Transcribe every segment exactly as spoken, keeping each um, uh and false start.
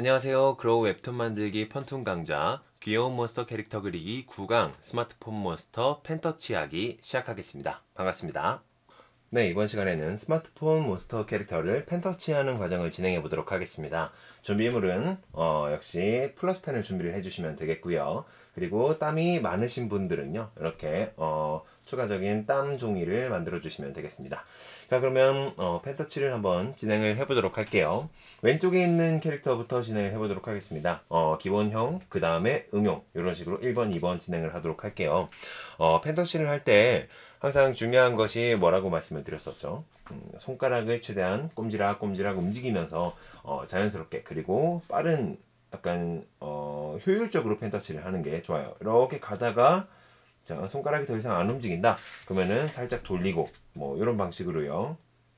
안녕하세요. 그로우 웹툰 만들기 펀툰 강좌 귀여운 몬스터 캐릭터 그리기 구 강 스마트폰 몬스터 펜터치 하기 시작하겠습니다. 반갑습니다. 네, 이번 시간에는 스마트폰 몬스터 캐릭터를 펜터치하는 과정을 진행해 보도록 하겠습니다. 준비물은 어, 역시 플러스펜을 준비를 해주시면 되겠고요. 그리고 땀이 많으신 분들은요, 이렇게 어, 추가적인 땀 종이를 만들어 주시면 되겠습니다. 자, 그러면 어, 펜터치를 한번 진행을 해보도록 할게요. 왼쪽에 있는 캐릭터부터 진행을 해보도록 하겠습니다. 어, 기본형, 그 다음에 응용, 이런 식으로 일 번, 이 번 진행을 하도록 할게요. 어, 펜터치를 할 때 항상 중요한 것이 뭐라고 말씀을 드렸었죠. 음, 손가락을 최대한 꼼지락꼼지락 움직이면서 어, 자연스럽게, 그리고 빠른, 약간 어, 효율적으로 펜터치를 하는 게 좋아요. 이렇게 가다가 자, 손가락이 더 이상 안 움직인다 그러면은 살짝 돌리고, 뭐 이런 방식으로요.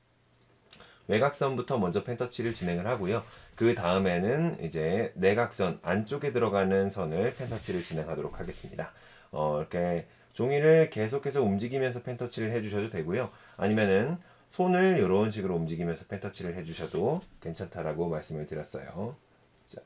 외곽선부터 먼저 펜터치를 진행을 하고요. 그 다음에는 이제 내각선 안쪽에 들어가는 선을 펜터치를 진행하도록 하겠습니다. 어, 이렇게 종이를 계속해서 움직이면서 펜터치를 해주셔도 되고요. 아니면은 손을 이런 식으로 움직이면서 펜터치를 해주셔도 괜찮다라고 말씀을 드렸어요. 자,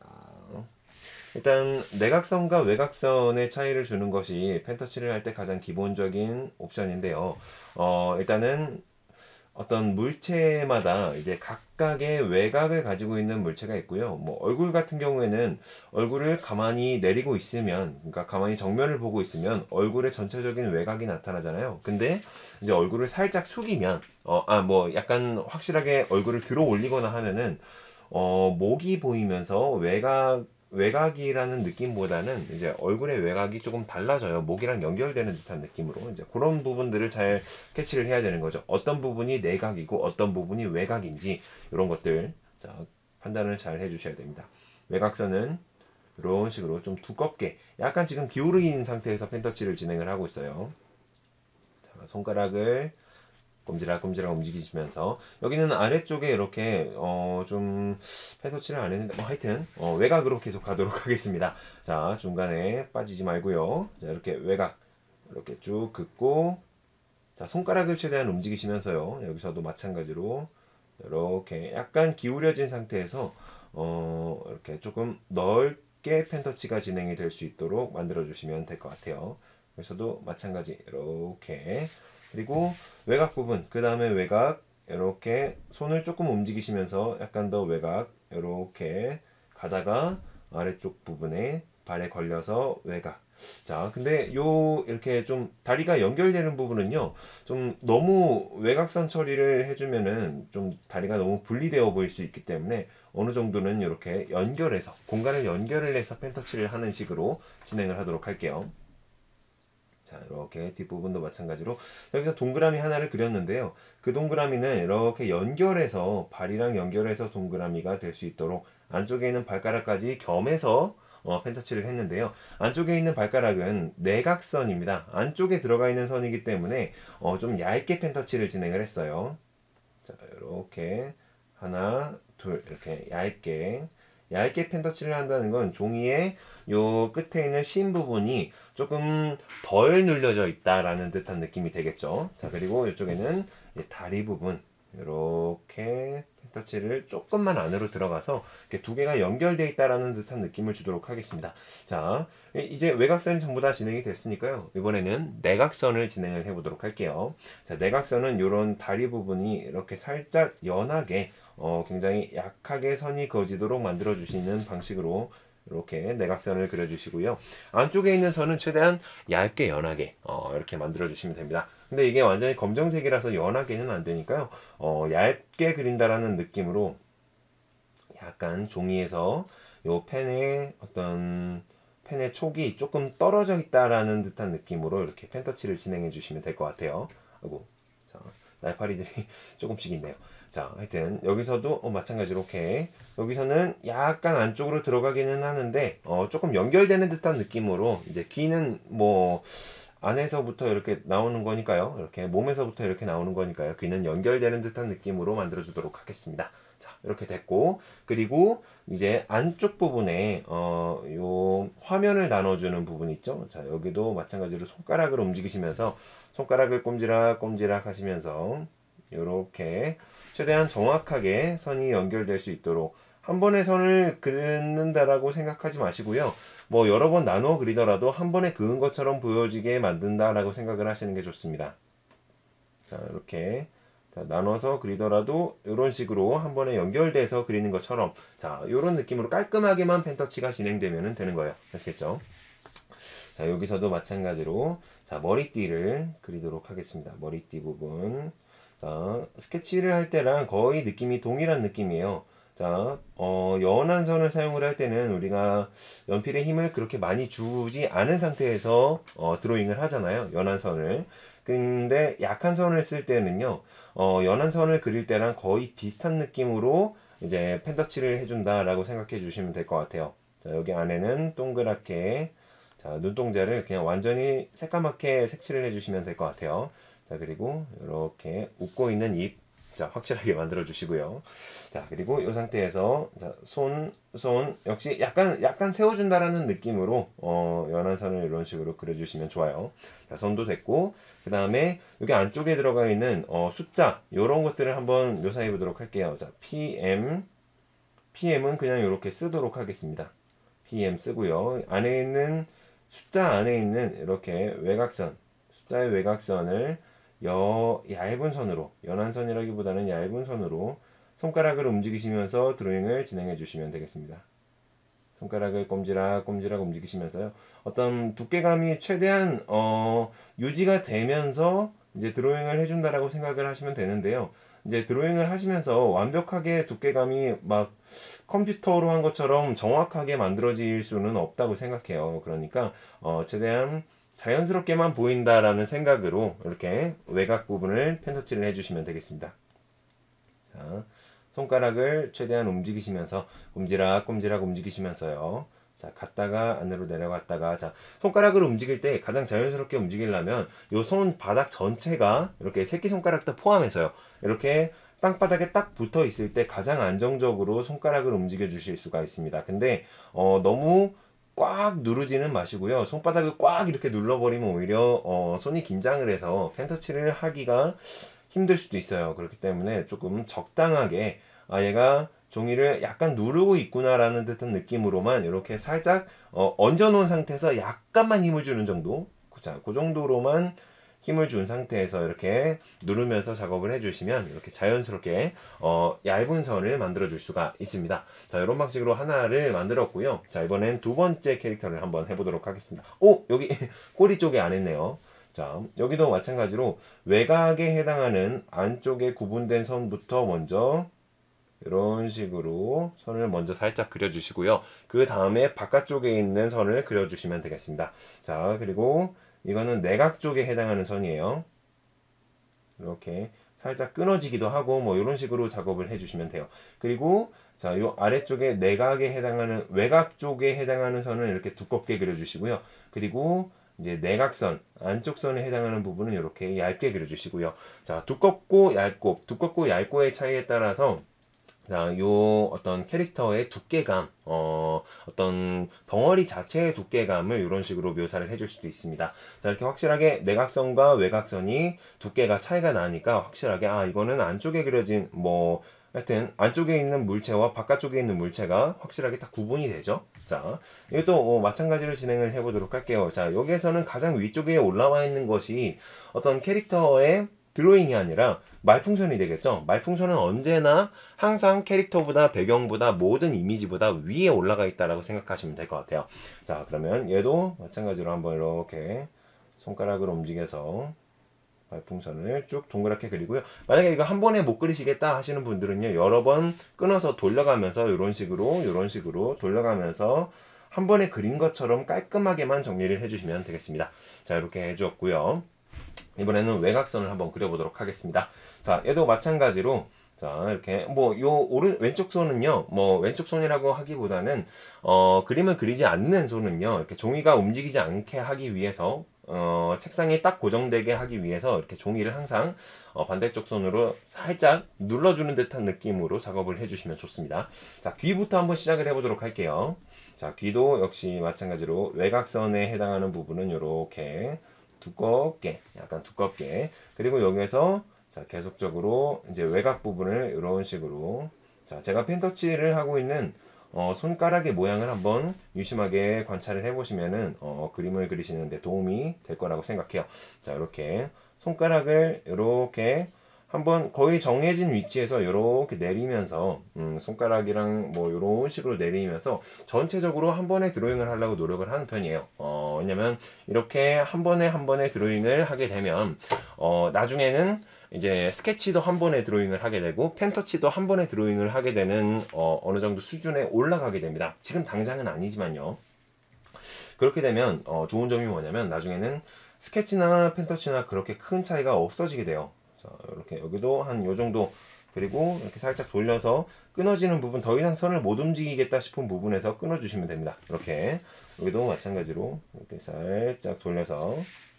일단 내각선과 외곽선의 차이를 주는 것이 펜터치를 할 때 가장 기본적인 옵션인데요. 어, 일단은 어떤 물체마다 이제 각각의 외곽을 가지고 있는 물체가 있고요. 뭐 얼굴 같은 경우에는 얼굴을 가만히 내리고 있으면, 그러니까 가만히 정면을 보고 있으면 얼굴의 전체적인 외곽이 나타나잖아요. 근데 이제 얼굴을 살짝 숙이면, 어, 아, 뭐 약간 확실하게 얼굴을 들어 올리거나 하면은 어, 목이 보이면서 외곽 외곽이라는 느낌보다는 이제 얼굴의 외곽이 조금 달라져요. 목이랑 연결되는 듯한 느낌으로 이제 그런 부분들을 잘 캐치를 해야 되는 거죠. 어떤 부분이 내각이고 어떤 부분이 외곽인지 이런 것들 자, 판단을 잘 해주셔야 됩니다. 외곽선은 이런 식으로 좀 두껍게 약간 지금 기울어진 상태에서 펜터치를 진행을 하고 있어요. 자, 손가락을 꼼지락꼼지락 움직이시면서 여기는 아래쪽에 이렇게 어 좀 펜터치를 안 했는데 뭐 하여튼 어 외곽으로 계속 가도록 하겠습니다. 자, 중간에 빠지지 말고요. 자, 이렇게 외곽 이렇게 쭉 긋고, 자, 손가락을 최대한 움직이시면서요. 여기서도 마찬가지로 이렇게 약간 기울여진 상태에서 어 이렇게 조금 넓게 펜터치가 진행이 될 수 있도록 만들어 주시면 될 것 같아요. 여기서도 마찬가지 이렇게, 그리고 외곽 부분, 그 다음에 외곽 이렇게 손을 조금 움직이시면서 약간 더 외곽 이렇게 가다가 아래쪽 부분에 발에 걸려서 외곽. 자, 근데 요 이렇게 좀 다리가 연결되는 부분은요, 좀 너무 외곽선 처리를 해주면은 좀 다리가 너무 분리되어 보일 수 있기 때문에 어느 정도는 이렇게 연결해서, 공간을 연결을 해서 펜터치를 하는 식으로 진행을 하도록 할게요. 자, 이렇게 뒷부분도 마찬가지로 여기서 동그라미 하나를 그렸는데요. 그 동그라미는 이렇게 연결해서, 발이랑 연결해서 동그라미가 될 수 있도록 안쪽에 있는 발가락까지 겸해서 어, 펜터치를 했는데요. 안쪽에 있는 발가락은 내각선입니다. 안쪽에 들어가 있는 선이기 때문에 어, 좀 얇게 펜터치를 진행을 했어요. 자, 이렇게 하나, 둘, 이렇게 얇게 얇게 펜터치를 한다는 건 종이의 요 끝에 있는 심 부분이 조금 덜 눌려져 있다라는 듯한 느낌이 되겠죠. 자, 그리고 이쪽에는 다리 부분 이렇게 펜터치를 조금만 안으로 들어가서 이렇게 두 개가 연결되어 있다라는 듯한 느낌을 주도록 하겠습니다. 자, 이제 외곽선이 전부 다 진행이 됐으니까요. 이번에는 내각선을 진행을 해보도록 할게요. 자, 내각선은 이런 다리 부분이 이렇게 살짝 연하게 어, 굉장히 약하게 선이 그어지도록 만들어 주시는 방식으로 이렇게 내각선을 그려주시고요. 안쪽에 있는 선은 최대한 얇게 연하게 어, 이렇게 만들어 주시면 됩니다. 근데 이게 완전히 검정색이라서 연하게는 안 되니까요. 어, 얇게 그린다라는 느낌으로 약간 종이에서 요 펜의 어떤 펜의 촉이 조금 떨어져 있다라는 듯한 느낌으로 이렇게 펜터치를 진행해 주시면 될 것 같아요. 아이고, 자, 날파리들이 조금씩 있네요. 자, 하여튼 여기서도 어, 마찬가지로 이렇게 여기서는 약간 안쪽으로 들어가기는 하는데 어, 조금 연결되는 듯한 느낌으로, 이제 귀는 뭐 안에서부터 이렇게 나오는 거니까요. 이렇게 몸에서부터 이렇게 나오는 거니까요. 귀는 연결되는 듯한 느낌으로 만들어 주도록 하겠습니다. 자, 이렇게 됐고, 그리고 이제 안쪽 부분에 어, 요 화면을 나눠주는 부분 있죠. 자, 여기도 마찬가지로 손가락을 움직이시면서 손가락을 꼼지락꼼지락 하시면서 이렇게 최대한 정확하게 선이 연결될 수 있도록 한 번에 선을 긋는다라고 생각하지 마시고요. 뭐 여러 번 나누어 그리더라도 한 번에 그은 것처럼 보여지게 만든다라고 생각을 하시는 게 좋습니다. 자, 이렇게 자, 나눠서 그리더라도 이런 식으로 한 번에 연결돼서 그리는 것처럼 자, 이런 느낌으로 깔끔하게만 펜터치가 진행되면 되는 거예요. 아시겠죠? 자, 여기서도 마찬가지로 자, 머리띠를 그리도록 하겠습니다. 머리띠 부분. 자, 스케치를 할 때랑 거의 느낌이 동일한 느낌이에요. 자, 어, 연한 선을 사용을 할 때는 우리가 연필의 힘을 그렇게 많이 주지 않은 상태에서 어, 드로잉을 하잖아요. 연한 선을. 근데 약한 선을 쓸 때는요, 어, 연한 선을 그릴 때랑 거의 비슷한 느낌으로 이제 펜터치를 해준다라고 생각해 주시면 될 것 같아요. 자, 여기 안에는 동그랗게 자, 눈동자를 그냥 완전히 새까맣게 색칠을 해주시면 될 것 같아요. 자, 그리고 이렇게 웃고 있는 입, 자, 확실하게 만들어 주시고요. 자, 그리고 이 상태에서 자, 손, 손 역시 약간 약간 세워준다라는 느낌으로 어, 연한 선을 이런 식으로 그려주시면 좋아요. 자, 손도 됐고 그 다음에 여기 안쪽에 들어가 있는 어, 숫자 이런 것들을 한번 묘사해 보도록 할게요. 자, 피엠, 피엠은 그냥 이렇게 쓰도록 하겠습니다. 피엠 쓰고요. 안에 있는 숫자 안에 있는 이렇게 외곽선, 숫자의 외곽선을 여, 얇은 선으로, 연한 선이라기보다는 얇은 선으로 손가락을 움직이시면서 드로잉을 진행해 주시면 되겠습니다. 손가락을 꼼지락 꼼지락 움직이시면서요. 어떤 두께감이 최대한 어, 유지가 되면서 이제 드로잉을 해준다라고 생각을 하시면 되는데요. 이제 드로잉을 하시면서 완벽하게 두께감이 막 컴퓨터로 한 것처럼 정확하게 만들어질 수는 없다고 생각해요. 그러니까 어, 최대한 자연스럽게만 보인다라는 생각으로 이렇게 외곽 부분을 펜터치를 해주시면 되겠습니다. 자, 손가락을 최대한 움직이시면서 꼼지락꼼지락 움직이시면서요. 자, 갔다가 안으로 내려갔다가 자, 손가락을 움직일 때 가장 자연스럽게 움직이려면 요 손바닥 전체가 이렇게 새끼손가락도 포함해서요. 이렇게 땅바닥에 딱 붙어 있을 때 가장 안정적으로 손가락을 움직여 주실 수가 있습니다. 근데 어, 너무 꽉 누르지는 마시고요. 손바닥을 꽉 이렇게 눌러버리면 오히려 어, 손이 긴장을 해서 펜터치를 하기가 힘들 수도 있어요. 그렇기 때문에 조금 적당하게 아 얘가 종이를 약간 누르고 있구나라는 듯한 느낌으로만 이렇게 살짝 어, 얹어 놓은 상태에서 약간만 힘을 주는 정도. 자, 그 정도로만 힘을 준 상태에서 이렇게 누르면서 작업을 해주시면 이렇게 자연스럽게 어, 얇은 선을 만들어 줄 수가 있습니다. 자, 이런 방식으로 하나를 만들었고요. 자, 이번엔 두 번째 캐릭터를 한번 해보도록 하겠습니다. 오, 여기 꼬리 쪽에 안 했네요. 자, 여기도 마찬가지로 외곽에 해당하는 안쪽에 구분된 선부터 먼저 이런 식으로 선을 먼저 살짝 그려주시고요. 그 다음에 바깥쪽에 있는 선을 그려주시면 되겠습니다. 자, 그리고 이거는 내각 쪽에 해당하는 선이에요. 이렇게 살짝 끊어지기도 하고 뭐 이런 식으로 작업을 해주시면 돼요. 그리고 자, 요 아래쪽에 내각에 해당하는 외곽 쪽에 해당하는 선을 이렇게 두껍게 그려주시고요. 그리고 이제 내각선 안쪽 선에 해당하는 부분은 이렇게 얇게 그려주시고요. 자, 두껍고 얇고 두껍고 얇고의 차이에 따라서 자, 요 어떤 캐릭터의 두께감, 어, 어떤 덩어리 자체의 두께감을 이런 식으로 묘사를 해줄 수도 있습니다. 자, 이렇게 확실하게 내각선과 외곽선이 두께가 차이가 나니까 확실하게 아 이거는 안쪽에 그려진 뭐 하여튼 안쪽에 있는 물체와 바깥쪽에 있는 물체가 확실하게 딱 구분이 되죠. 자, 이것도 어, 마찬가지로 진행을 해보도록 할게요. 자, 여기에서는 가장 위쪽에 올라와 있는 것이 어떤 캐릭터의 드로잉이 아니라 말풍선이 되겠죠. 말풍선은 언제나 항상 캐릭터보다 배경보다 모든 이미지보다 위에 올라가 있다라고 생각하시면 될 것 같아요. 자, 그러면 얘도 마찬가지로 한번 이렇게 손가락으로 움직여서 말풍선을 쭉 동그랗게 그리고요. 만약에 이거 한 번에 못 그리시겠다 하시는 분들은요, 여러 번 끊어서 돌려가면서 이런 식으로 이런 식으로 돌려가면서 한 번에 그린 것처럼 깔끔하게만 정리를 해주시면 되겠습니다. 자, 이렇게 해주었고요. 이번에는 외곽선을 한번 그려보도록 하겠습니다. 자, 얘도 마찬가지로 자, 이렇게 뭐 요 오른 왼쪽 손은요, 뭐 왼쪽 손이라고 하기보다는 어, 그림을 그리지 않는 손은요, 이렇게 종이가 움직이지 않게 하기 위해서 어, 책상에 딱 고정되게 하기 위해서 이렇게 종이를 항상 어, 반대쪽 손으로 살짝 눌러주는 듯한 느낌으로 작업을 해주시면 좋습니다. 자, 귀부터 한번 시작을 해보도록 할게요. 자, 귀도 역시 마찬가지로 외곽선에 해당하는 부분은 이렇게 두껍게, 약간 두껍게. 그리고 여기에서 자, 계속적으로 이제 외곽 부분을 이런 식으로 자, 제가 펜터치를 하고 있는 어, 손가락의 모양을 한번 유심하게 관찰을 해보시면은 어, 그림을 그리시는데 도움이 될 거라고 생각해요. 자, 이렇게 손가락을 이렇게 한번 거의 정해진 위치에서 이렇게 내리면서 음, 손가락이랑 뭐 이런 식으로 내리면서 전체적으로 한 번에 드로잉을 하려고 노력을 하는 편이에요. 어, 왜냐면 이렇게 한 번에 한 번에 드로잉을 하게 되면 어, 나중에는 이제 스케치도 한 번에 드로잉을 하게 되고 펜터치도 한 번에 드로잉을 하게 되는 어, 어느 정도 수준에 올라가게 됩니다. 지금 당장은 아니지만요. 그렇게 되면 어, 좋은 점이 뭐냐면 나중에는 스케치나 펜터치나 그렇게 큰 차이가 없어지게 돼요. 자, 이렇게 여기도 한 요 정도, 그리고 이렇게 살짝 돌려서 끊어지는 부분, 더 이상 선을 못 움직이겠다 싶은 부분에서 끊어주시면 됩니다. 이렇게 여기도 마찬가지로 이렇게 살짝 돌려서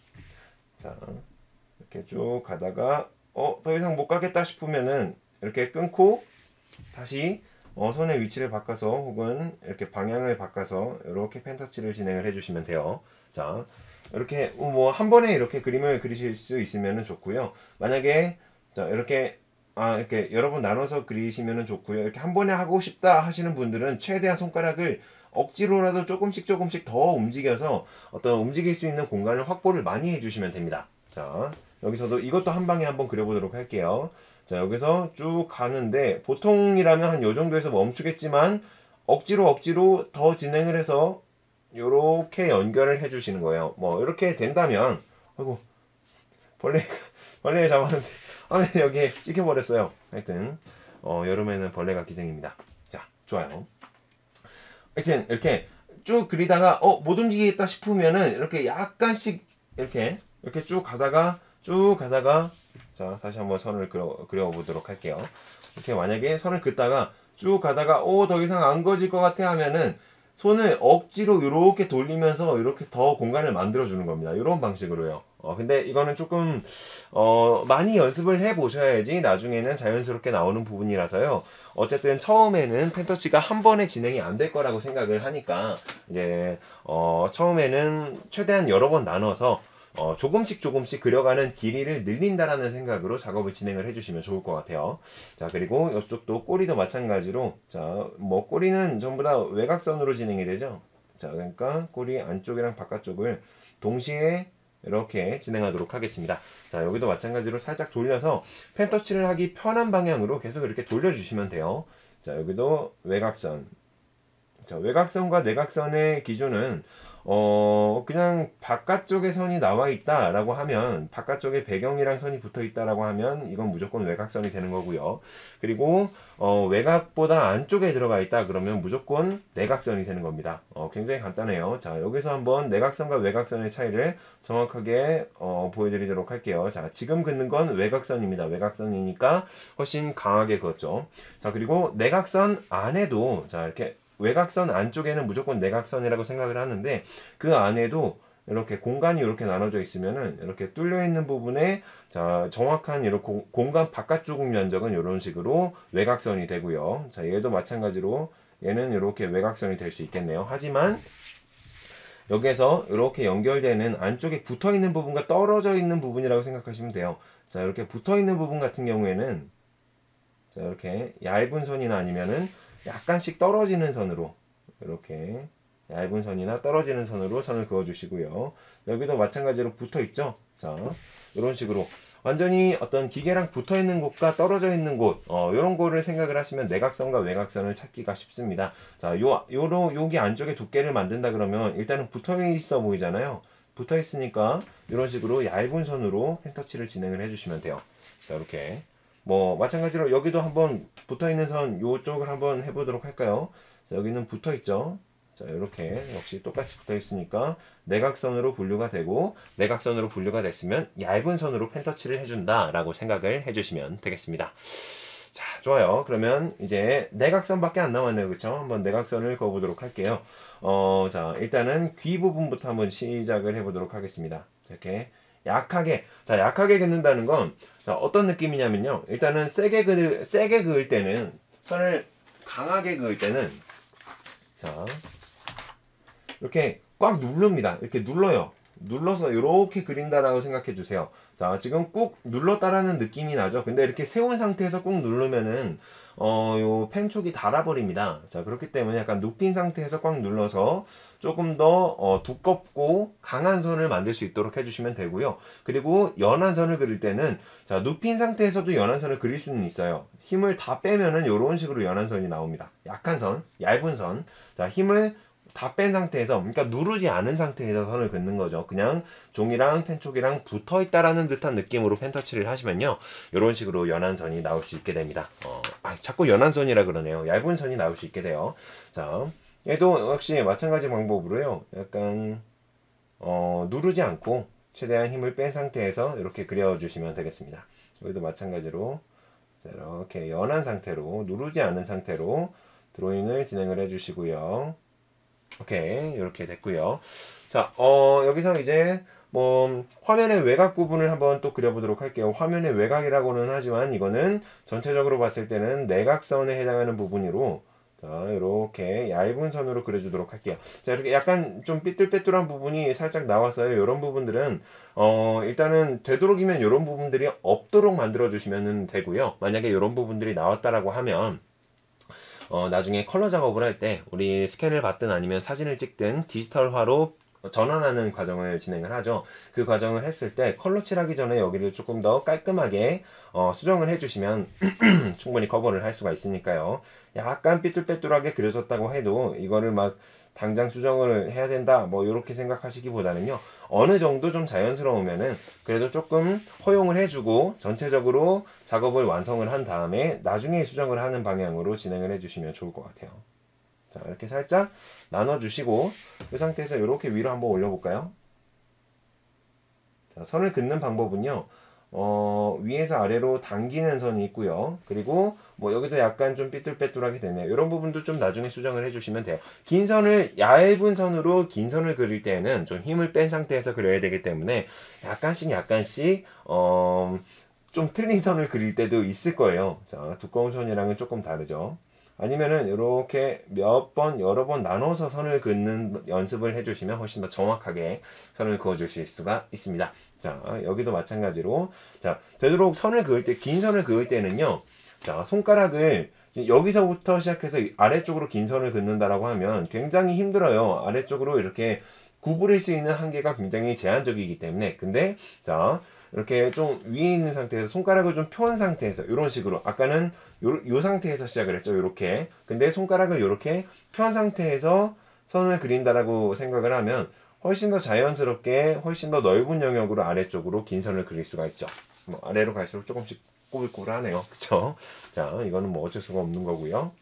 자 이렇게 쭉 가다가 어, 더 이상 못 가겠다 싶으면은 이렇게 끊고 다시 어, 손의 위치를 바꿔서 혹은 이렇게 방향을 바꿔서 이렇게 펜터치를 진행을 해주시면 돼요. 자, 이렇게 뭐 한 번에 이렇게 그림을 그리실 수 있으면 좋고요. 만약에 자, 이렇게 아 이렇게 여러 번 나눠서 그리시면 좋고요. 이렇게 한 번에 하고 싶다 하시는 분들은 최대한 손가락을 억지로라도 조금씩 조금씩 더 움직여서 어떤 움직일 수 있는 공간을 확보를 많이 해주시면 됩니다. 자, 여기서도 이것도 한 방에 한번 그려보도록 할게요. 자, 여기서 쭉 가는데 보통이라면 한 요 정도에서 멈추겠지만 억지로 억지로 더 진행을 해서 요렇게 연결을 해 주시는 거예요. 뭐 이렇게 된다면 아이고 벌레 벌레를 잡았는데 아 여기에 찍혀 버렸어요. 하여튼 어, 여름에는 벌레가 기생입니다. 자, 좋아요. 하여튼 이렇게 쭉 그리다가 어, 못 움직이겠다 싶으면은 이렇게 약간씩 이렇게 이렇게 쭉 가다가 쭉 가다가 자, 다시 한번 선을 그려, 그려보도록 할게요. 이렇게 만약에 선을 긋다가 쭉 가다가 오, 더 이상 안 거질 것 같아 하면은 손을 억지로 이렇게 돌리면서 이렇게 더 공간을 만들어 주는 겁니다. 이런 방식으로요. 어, 근데 이거는 조금 어, 많이 연습을 해 보셔야지 나중에는 자연스럽게 나오는 부분이라서요. 어쨌든 처음에는 펜터치가 한 번에 진행이 안 될 거라고 생각을 하니까 이제 어, 처음에는 최대한 여러 번 나눠서 어, 조금씩 조금씩 그려가는 길이를 늘린다라는 생각으로 작업을 진행을 해주시면 좋을 것 같아요. 자, 그리고 이쪽도 꼬리도 마찬가지로 자, 뭐 꼬리는 전부 다 외곽선으로 진행이 되죠. 자, 그러니까 꼬리 안쪽이랑 바깥쪽을 동시에 이렇게 진행하도록 하겠습니다. 자, 여기도 마찬가지로 살짝 돌려서 펜터치를 하기 편한 방향으로 계속 이렇게 돌려주시면 돼요. 자, 여기도 외곽선. 자, 외곽선과 내곽선의 기준은 어 그냥 바깥쪽에 선이 나와 있다라고 하면 바깥쪽에 배경이랑 선이 붙어 있다라고 하면 이건 무조건 외곽선이 되는 거고요. 그리고 어 외곽보다 안쪽에 들어가 있다 그러면 무조건 내곽선이 되는 겁니다. 어 굉장히 간단해요. 자, 여기서 한번 내곽선과 외곽선의 차이를 정확하게 어 보여드리도록 할게요. 자, 지금 긋는 건 외곽선입니다. 외곽선이니까 훨씬 강하게 그었죠. 자, 그리고 내곽선 안에도 자 이렇게 외곽선 안쪽에는 무조건 내곽선이라고 생각을 하는데 그 안에도 이렇게 공간이 이렇게 나눠져 있으면은 이렇게 뚫려 있는 부분에 자 정확한 이런 공, 공간 바깥쪽 면적은 이런 식으로 외곽선이 되고요. 자, 얘도 마찬가지로 얘는 이렇게 외곽선이 될 수 있겠네요. 하지만 여기에서 이렇게 연결되는 안쪽에 붙어 있는 부분과 떨어져 있는 부분이라고 생각하시면 돼요. 자, 이렇게 붙어 있는 부분 같은 경우에는 자, 이렇게 얇은 선이나 아니면은 약간씩 떨어지는 선으로 이렇게 얇은 선이나 떨어지는 선으로 선을 그어 주시고요. 여기도 마찬가지로 붙어 있죠. 자, 이런 식으로 완전히 어떤 기계랑 붙어 있는 곳과 떨어져 있는 곳 어, 이런 거를 생각을 하시면 내곽선과 외곽선을 찾기가 쉽습니다. 자, 요 요로 여기 안쪽에 두께를 만든다 그러면 일단은 붙어 있어 보이잖아요. 붙어 있으니까 이런 식으로 얇은 선으로 펜터치를 진행을 해주시면 돼요. 자, 이렇게 뭐 마찬가지로 여기도 한번 붙어있는 선 요쪽을 한번 해보도록 할까요? 자, 여기는 붙어있죠. 자, 이렇게 역시 똑같이 붙어있으니까 내곽선으로 분류가 되고 내곽선으로 분류가 됐으면 얇은 선으로 펜터치를 해준다 라고 생각을 해주시면 되겠습니다. 자, 좋아요. 그러면 이제 내곽선밖에 안 남았네요. 그쵸? 한번 내곽선을 그어보도록 할게요. 어, 자, 일단은 귀 부분부터 한번 시작을 해보도록 하겠습니다. 자, 이렇게 약하게, 자, 약하게 긋는다는 건, 자, 어떤 느낌이냐면요. 일단은 세게 그, 세게 그을 때는, 선을 강하게 그을 때는, 자, 이렇게 꽉 누릅니다. 이렇게 눌러요. 눌러서 이렇게 그린다라고 생각해 주세요. 자, 지금 꾹 눌렀다라는 느낌이 나죠. 근데 이렇게 세운 상태에서 꾹 누르면은 어, 요 펜촉이 닳아버립니다. 자, 그렇기 때문에 약간 눕힌 상태에서 꽉 눌러서 조금 더 어, 두껍고 강한 선을 만들 수 있도록 해주시면 되고요. 그리고 연한 선을 그릴 때는 자, 눕힌 상태에서도 연한 선을 그릴 수는 있어요. 힘을 다 빼면은 이런 식으로 연한 선이 나옵니다. 약한 선, 얇은 선. 자, 힘을 다 뺀 상태에서, 그러니까 누르지 않은 상태에서 선을 긋는 거죠. 그냥 종이랑 펜촉이랑 붙어 있다라는 듯한 느낌으로 펜터치를 하시면요, 이런 식으로 연한 선이 나올 수 있게 됩니다. 어, 아, 자꾸 연한 선이라 그러네요. 얇은 선이 나올 수 있게 돼요. 자, 얘도 역시 마찬가지 방법으로요, 약간 어, 누르지 않고 최대한 힘을 뺀 상태에서 이렇게 그려주시면 되겠습니다. 여기도 마찬가지로 자, 이렇게 연한 상태로, 누르지 않은 상태로 드로잉을 진행을 해주시고요. 오케이, 이렇게 됐고요. 자, 어, 여기서 이제 뭐 화면의 외곽 부분을 한번 또 그려보도록 할게요. 화면의 외곽이라고는 하지만 이거는 전체적으로 봤을 때는 내각선에 해당하는 부분으로, 자, 이렇게 얇은 선으로 그려주도록 할게요. 자, 이렇게 약간 좀 삐뚤빼뚤한 부분이 살짝 나왔어요. 이런 부분들은 어, 일단은 되도록이면 이런 부분들이 없도록 만들어 주시면 되고요. 만약에 이런 부분들이 나왔다라고 하면 어, 나중에 컬러 작업을 할 때 우리 스캔을 받든 아니면 사진을 찍든 디지털화로 전환하는 과정을 진행을 하죠. 그 과정을 했을 때 컬러 칠하기 전에 여기를 조금 더 깔끔하게 어, 수정을 해주시면 충분히 커버를 할 수가 있으니까요. 약간 삐뚤빼뚤하게 그려졌다고 해도 이거를 막 당장 수정을 해야 된다 뭐 이렇게 생각하시기보다는요, 어느 정도 좀 자연스러우면은 그래도 조금 허용을 해주고 전체적으로 작업을 완성을 한 다음에 나중에 수정을 하는 방향으로 진행을 해주시면 좋을 것 같아요. 자, 이렇게 살짝 나눠주시고 이 상태에서 이렇게 위로 한번 올려볼까요? 자, 선을 긋는 방법은요, 어, 위에서 아래로 당기는 선이 있고요. 그리고 뭐 여기도 약간 좀 삐뚤빼뚤하게 되네요. 이런 부분도 좀 나중에 수정을 해주시면 돼요. 긴 선을, 얇은 선으로 긴 선을 그릴 때는 좀 힘을 뺀 상태에서 그려야 되기 때문에 약간씩 약간씩 어, 좀 틀린 선을 그릴 때도 있을 거예요. 자, 두꺼운 선이랑은 조금 다르죠. 아니면은 이렇게 몇 번, 여러 번 나눠서 선을 긋는 연습을 해주시면 훨씬 더 정확하게 선을 그어주실 수가 있습니다. 자, 여기도 마찬가지로, 자, 되도록 선을 그을 때, 긴 선을 그을 때는요, 자, 손가락을 여기서부터 시작해서 아래쪽으로 긴 선을 긋는다라고 하면 굉장히 힘들어요. 아래쪽으로 이렇게 구부릴 수 있는 한계가 굉장히 제한적이기 때문에. 근데, 자, 이렇게 좀 위에 있는 상태에서 손가락을 좀 펴은 상태에서 이런 식으로, 아까는 요, 요 상태에서 시작을 했죠. 요렇게. 근데 손가락을 요렇게 편 상태에서 선을 그린다라고 생각을 하면 훨씬 더 자연스럽게 훨씬 더 넓은 영역으로 아래쪽으로 긴 선을 그릴 수가 있죠. 뭐 아래로 갈수록 조금씩 꾸불꾸불하네요. 그쵸? 자, 이거는 뭐 어쩔 수가 없는 거고요.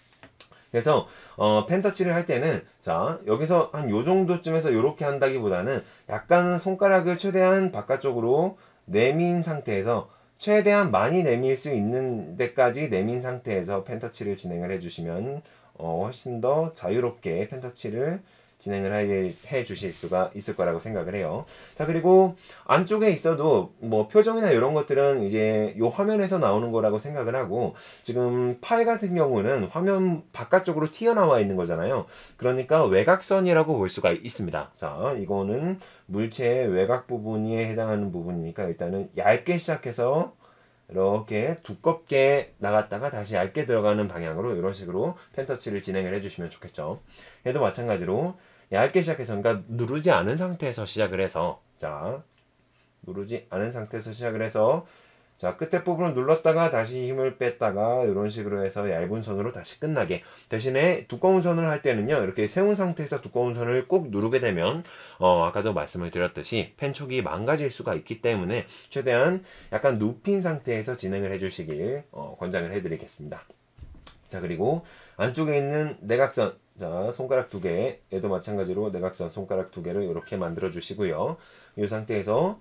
그래서 어, 펜터치를 할 때는 자, 여기서 한 요 정도쯤에서 요렇게 한다기보다는 약간은 손가락을 최대한 바깥쪽으로 내민 상태에서 최대한 많이 내밀 수 있는 데까지 내민 상태에서 펜터치를 진행을 해주시면 어, 훨씬 더 자유롭게 펜터치를 진행을 해, 해 주실 수가 있을 거라고 생각을 해요. 자, 그리고 안쪽에 있어도 뭐 표정이나 이런 것들은 이제 요 화면에서 나오는 거라고 생각을 하고, 지금 파일 같은 경우는 화면 바깥쪽으로 튀어나와 있는 거잖아요. 그러니까 외곽선이라고 볼 수가 있습니다. 자, 이거는 물체의 외곽 부분에 해당하는 부분이니까 일단은 얇게 시작해서 이렇게 두껍게 나갔다가 다시 얇게 들어가는 방향으로 이런 식으로 펜터치를 진행을 해주시면 좋겠죠. 얘도 마찬가지로 얇게 시작해서, 그러니까 누르지 않은 상태에서 시작을 해서, 자, 누르지 않은 상태에서 시작을 해서, 자, 끝에 부분을 눌렀다가 다시 힘을 뺐다가 이런 식으로 해서 얇은 선으로 다시 끝나게. 대신에 두꺼운 선을 할 때는요, 이렇게 세운 상태에서 두꺼운 선을 꼭 누르게 되면 어, 아까도 말씀을 드렸듯이 펜촉이 망가질 수가 있기 때문에 최대한 약간 눕힌 상태에서 진행을 해주시길 어, 권장을 해드리겠습니다. 자, 그리고 안쪽에 있는 내각선, 자, 손가락 두 개, 얘도 마찬가지로 내각선 손가락 두 개를 이렇게 만들어 주시고요. 이 상태에서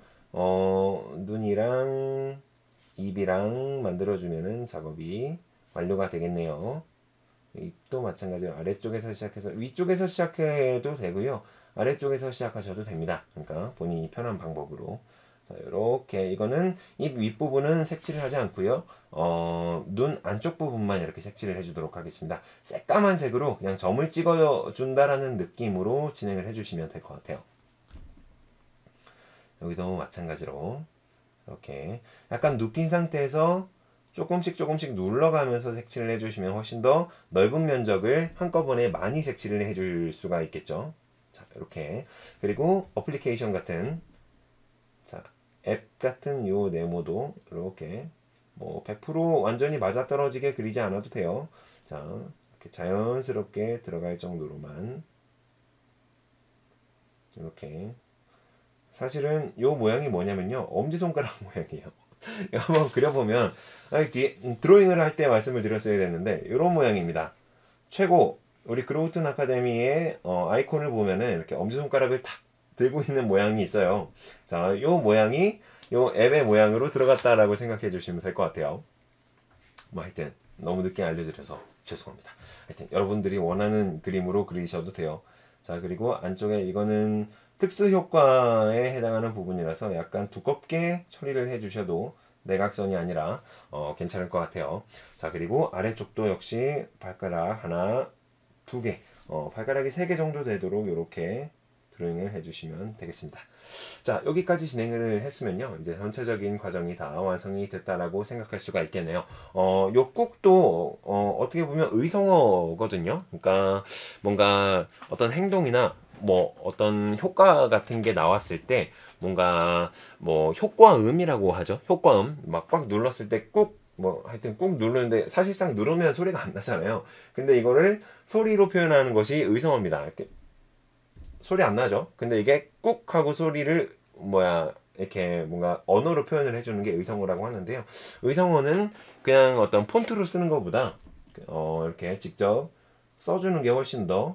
어, 눈이랑 입이랑 만들어주면은 작업이 완료가 되겠네요. 입도 마찬가지로 아래쪽에서 시작해서 위쪽에서 시작해도 되고요. 아래쪽에서 시작하셔도 됩니다. 그러니까 본인이 편한 방법으로. 자, 이렇게 이거는 입 윗부분은 색칠을 하지 않고요. 어, 눈 안쪽 부분만 이렇게 색칠을 해주도록 하겠습니다. 새까만 색으로 그냥 점을 찍어 준다라는 느낌으로 진행을 해주시면 될 것 같아요. 여기도 마찬가지로 이렇게 약간 눕힌 상태에서 조금씩 조금씩 눌러가면서 색칠을 해주시면 훨씬 더 넓은 면적을 한꺼번에 많이 색칠을 해줄 수가 있겠죠. 자, 이렇게. 그리고 어플리케이션 같은, 자, 앱 같은 요 네모도 이렇게 뭐 백 퍼센트 완전히 맞아떨어지게 그리지 않아도 돼요. 자, 이렇게 자연스럽게 들어갈 정도로만 이렇게. 사실은 요 모양이 뭐냐면요, 엄지손가락 모양이에요. 한번 그려보면, 뒤에 드로잉을 할 때 말씀을 드렸어야 됐는데 이런 모양입니다. 최고 우리 그로우튼 아카데미의 어, 아이콘을 보면은 이렇게 엄지손가락을 탁 들고 있는 모양이 있어요. 자, 요 모양이 요 앱의 모양으로 들어갔다라고 생각해 주시면 될 것 같아요. 뭐 하여튼 너무 늦게 알려드려서 죄송합니다. 하여튼 여러분들이 원하는 그림으로 그리셔도 돼요. 자, 그리고 안쪽에 이거는 특수 효과에 해당하는 부분이라서 약간 두껍게 처리를 해주셔도 내각선이 아니라 어, 괜찮을 것 같아요. 자, 그리고 아래쪽도 역시 발가락 하나, 두 개, 어, 발가락이 세 개 정도 되도록 이렇게 드로잉을 해주시면 되겠습니다. 자, 여기까지 진행을 했으면요, 이제 전체적인 과정이 다 완성이 됐다라고 생각할 수가 있겠네요. 어, 요 꾹도 어, 어떻게 보면 의성어거든요. 그러니까 뭔가 어떤 행동이나 뭐 어떤 효과 같은 게 나왔을 때 뭔가 뭐 효과음이라고 하죠. 효과음 막 꽉 눌렀을 때 꾹 뭐 하여튼 꾹 누르는데 사실상 누르면 소리가 안 나잖아요. 근데 이거를 소리로 표현하는 것이 의성어입니다. 이렇게 소리 안 나죠. 근데 이게 꾹 하고 소리를 뭐야 이렇게 뭔가 언어로 표현을 해주는 게 의성어라고 하는데요. 의성어는 그냥 어떤 폰트로 쓰는 것보다 어 이렇게 직접 써주는 게 훨씬 더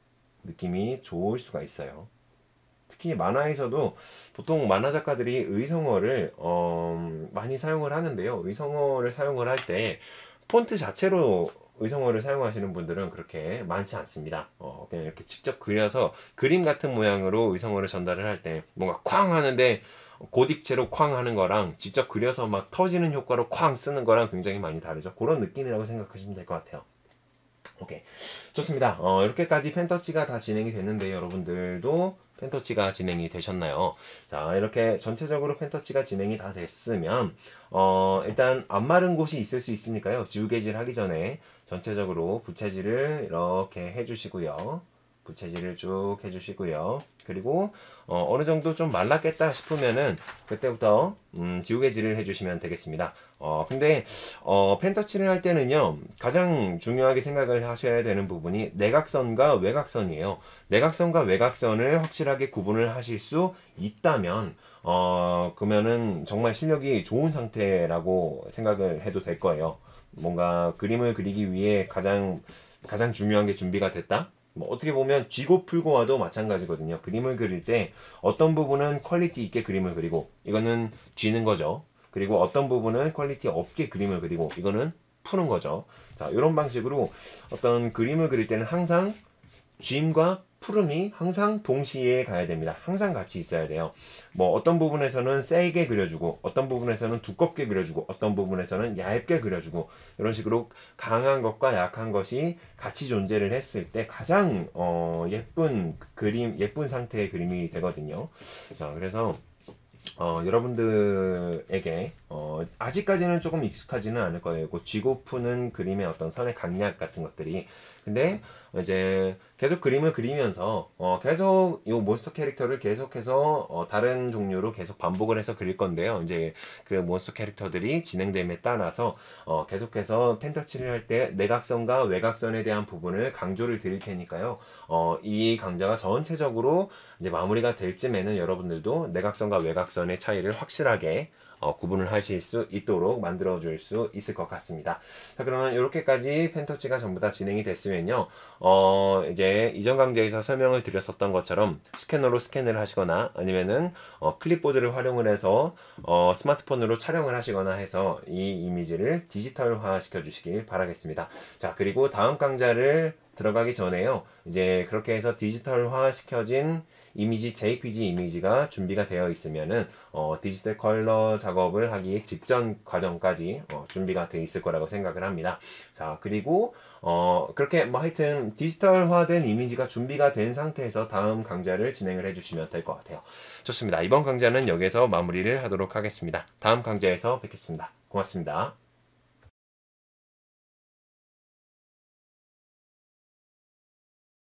느낌이 좋을 수가 있어요. 특히 만화에서도 보통 만화 작가들이 의성어를 어, 많이 사용을 하는데요. 의성어를 사용을 할 때 폰트 자체로 의성어를 사용하시는 분들은 그렇게 많지 않습니다. 어, 그냥 이렇게 직접 그려서 그림 같은 모양으로 의성어를 전달을 할 때 뭔가 쾅 하는데 고딕체로 쾅 하는 거랑 직접 그려서 막 터지는 효과로 쾅 쓰는 거랑 굉장히 많이 다르죠. 그런 느낌이라고 생각하시면 될 것 같아요. 오케이, 좋습니다. 어, 이렇게까지 펜터치가 다 진행이 됐는데 여러분들도 펜터치가 진행이 되셨나요? 자, 이렇게 전체적으로 펜터치가 진행이 다 됐으면 어, 일단 안 마른 곳이 있을 수 있으니까요. 지우개질 하기 전에 전체적으로 부채질을 이렇게 해주시고요. 부채질을 쭉 해주시고요. 그리고 어, 어느 정도 좀 말랐겠다 싶으면은 그때부터 음, 지우개질을 해주시면 되겠습니다. 어, 근데 어, 펜터칠을 할 때는요, 가장 중요하게 생각을 하셔야 되는 부분이 내각선과 외곽선이에요. 내각선과 외곽선을 확실하게 구분을 하실 수 있다면 어, 그러면은 정말 실력이 좋은 상태라고 생각을 해도 될 거예요. 뭔가 그림을 그리기 위해 가장 가장 중요한 게 준비가 됐다. 뭐 어떻게 보면 쥐고 풀고 와도 마찬가지거든요. 그림을 그릴 때 어떤 부분은 퀄리티 있게 그림을 그리고 이거는 쥐는 거죠. 그리고 어떤 부분은 퀄리티 없게 그림을 그리고 이거는 푸는 거죠. 자, 이런 방식으로 어떤 그림을 그릴 때는 항상 쥐임과 푸름이 항상 동시에 가야 됩니다. 항상 같이 있어야 돼요. 뭐 어떤 부분에서는 세게 그려주고 어떤 부분에서는 두껍게 그려주고 어떤 부분에서는 얇게 그려주고 이런 식으로 강한 것과 약한 것이 같이 존재를 했을 때 가장 어, 예쁜 그림, 예쁜 상태의 그림이 되거든요. 자, 그래서 어, 여러분들에게 어, 아직까지는 조금 익숙하지는 않을 거예요. 그 쥐고 푸는 그림의 어떤 선의 강약 같은 것들이. 근데 이제 계속 그림을 그리면서 어, 계속 이 몬스터 캐릭터를 계속해서 어, 다른 종류로 계속 반복을 해서 그릴 건데요. 이제 그 몬스터 캐릭터들이 진행됨에 따라서 어, 계속해서 펜터칠을 할 때 내각선과 외곽선에 대한 부분을 강조를 드릴 테니까요. 어, 이 강좌가 전체적으로 이제 마무리가 될 쯤에는 여러분들도 내각선과 외곽선의 차이를 확실하게 어, 구분을 하실 수 있도록 만들어 줄 수 있을 것 같습니다. 자, 그러면 이렇게까지 펜터치가 전부 다 진행이 됐으면요, 어, 이제 이전 강좌에서 설명을 드렸었던 것처럼 스캐너로 스캔을 하시거나 아니면은 어, 클립보드를 활용을 해서 어, 스마트폰으로 촬영을 하시거나 해서 이 이미지를 디지털화 시켜 주시길 바라겠습니다. 자, 그리고 다음 강좌를 들어가기 전에요, 이제 그렇게 해서 디지털화 시켜진 이미지 제이피지 이미지가 준비가 되어 있으면은 어, 디지털 컬러 작업을 하기 직전 과정까지 어, 준비가 돼 있을 거라고 생각을 합니다. 자, 그리고 어, 그렇게 뭐 하여튼 디지털화된 이미지가 준비가 된 상태에서 다음 강좌를 진행을 해주시면 될 것 같아요. 좋습니다. 이번 강좌는 여기서 마무리를 하도록 하겠습니다. 다음 강좌에서 뵙겠습니다. 고맙습니다.